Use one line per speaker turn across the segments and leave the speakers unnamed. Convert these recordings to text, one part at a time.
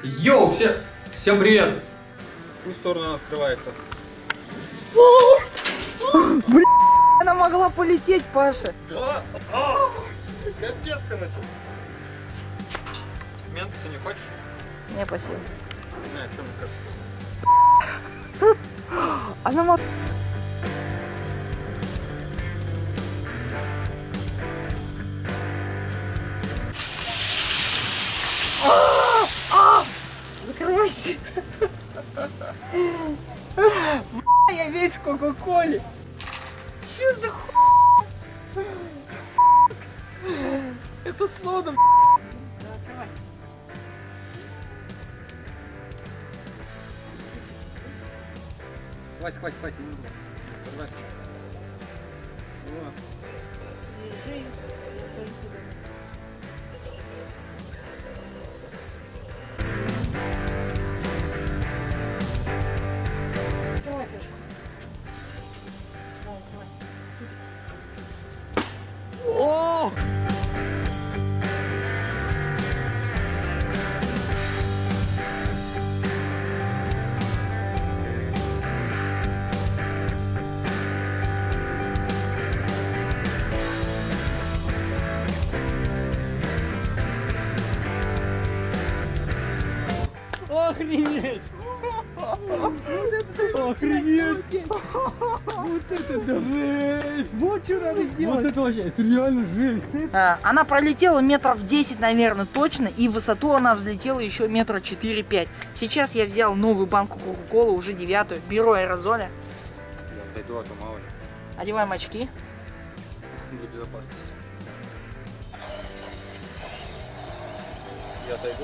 Йоу, всем привет! В ту сторону она открывается.
Блин, она могла полететь, Паша.
Да? Капец, короче.
Ментоса не хочешь?
Не, спасибо.
Не, что мне кажется.
Она могла... Закройся! Я весь в кока-коле. Что за хуй? Это сода.
Хватит, не нужно. Давай. Вот. О! Охренеть! Охренеть! Вот это да жесть! Вот что надо делать! Вот это вообще, это реально жесть!
Она пролетела метров 10, наверное, точно, и в высоту она взлетела еще метра 4-5. Сейчас я взял новую банку кока-колы, уже 9-ю, беру аэрозоля.
Я отойду, а то мало ли.
Одеваем очки.
Для безопасности. Я отойду.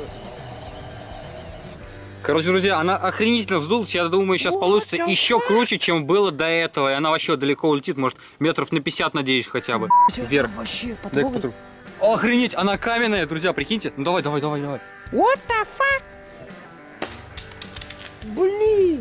Короче, друзья, она охренительно вздулась. Я думаю, сейчас получится еще круче, чем было до этого. И она вообще далеко улетит, может, метров на 50, надеюсь, хотя бы. Вверх.
Вообще,
Охренеть, она каменная, друзья, прикиньте. Ну давай.
What the fuck? Блин!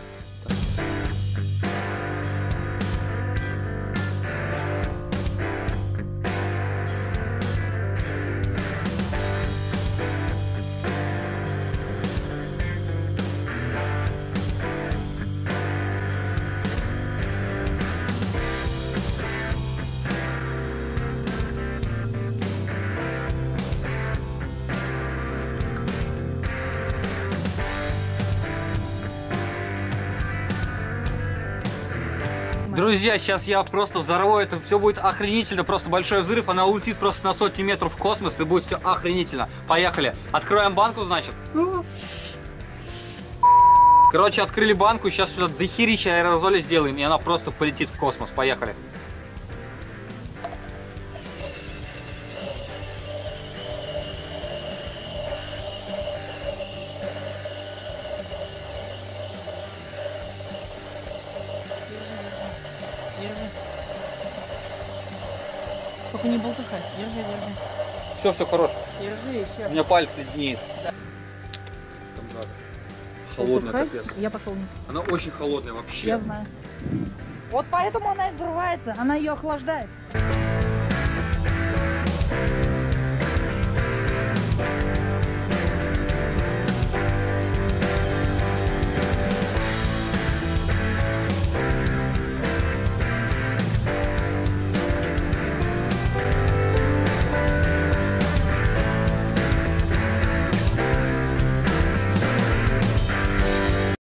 Друзья, сейчас я просто взорву, это все будет охренительно, просто большой взрыв, она улетит просто на сотни метров в космос и будет все охренительно. Поехали. Откроем банку, значит. Короче, открыли банку, сейчас сюда дохерища аэрозоля сделаем, и она просто полетит в космос. Поехали.
Держи. Только не болтыхай. Держи.
Все хорошо.
Держи и все.
У меня пальцы леднеет.
Да.
Холодная,
Болтыхай.
капец.
Я пошел вниз.
Она очень холодная вообще.
Я знаю. Вот поэтому она и взрывается. Она ее охлаждает.